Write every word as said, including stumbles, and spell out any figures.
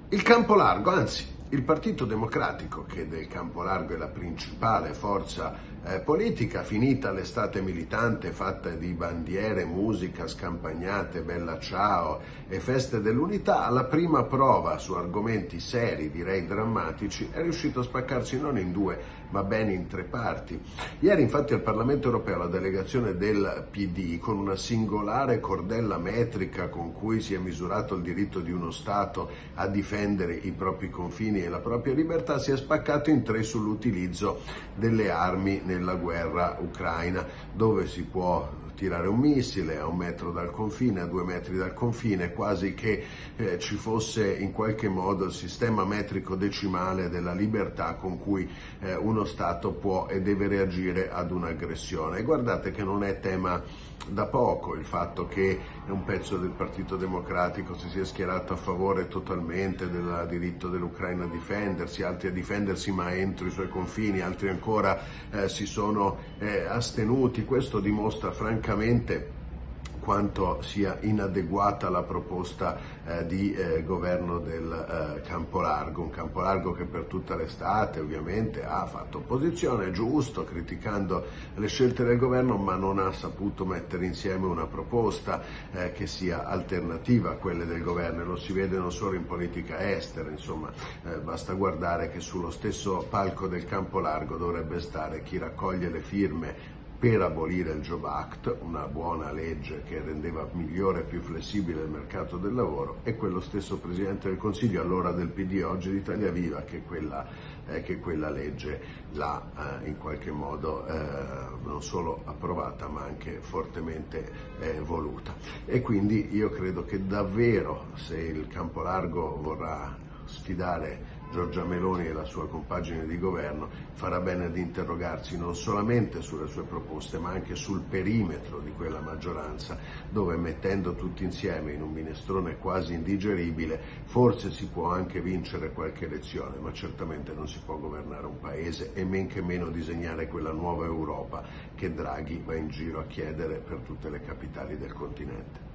Il campo largo, anzi, il Partito Democratico, che del campo largo è la principale forza eh, politica, finita l'estate militante fatta di bandiere, musica, scampagnate, bella ciao e feste dell'unità, alla prima prova su argomenti seri, direi drammatici, è riuscito a spaccarsi non in due, ma ben in tre parti. Ieri infatti al Parlamento europeo la delegazione del P D, con una singolare cordella metrica con cui si è misurato il diritto di uno Stato a difendere i propri confini e la propria libertà, si è spaccato in tre sull'utilizzo delle armi nella guerra ucraina, dove si può tirare un missile a un metro dal confine, a due metri dal confine, quasi che eh, ci fosse in qualche modo il sistema metrico decimale della libertà con cui eh, uno Stato può e deve reagire ad un'aggressione. E guardate che non è tema da poco il fatto che un pezzo del Partito Democratico si sia schierato a favore totalmente del diritto dell'Ucraina a difendersi, altri a difendersi ma entro i suoi confini, altri ancora eh, si sono eh, astenuti. Questo dimostra francamente quanto sia inadeguata la proposta eh, di eh, governo del eh, campo largo, un campo largo che per tutta l'estate ovviamente ha fatto opposizione, giusto, criticando le scelte del governo, ma non ha saputo mettere insieme una proposta eh, che sia alternativa a quelle del governo, e lo si vede non solo in politica estera, insomma eh, basta guardare che sullo stesso palco del campo largo dovrebbe stare chi raccoglie le firme per abolire il Job Act, una buona legge che rendeva migliore e più flessibile il mercato del lavoro, e quello stesso Presidente del Consiglio, allora del P D, oggi di Italia Viva, che quella, eh, che quella legge l'ha eh, in qualche modo eh, non solo approvata ma anche fortemente eh, voluta. E quindi io credo che davvero, se il campo largo vorrà sfidare Giorgia Meloni e la sua compagine di governo, farà bene ad interrogarsi non solamente sulle sue proposte ma anche sul perimetro di quella maggioranza, dove mettendo tutti insieme in un minestrone quasi indigeribile forse si può anche vincere qualche elezione, ma certamente non si può governare un paese e men che meno disegnare quella nuova Europa che Draghi va in giro a chiedere per tutte le capitali del continente.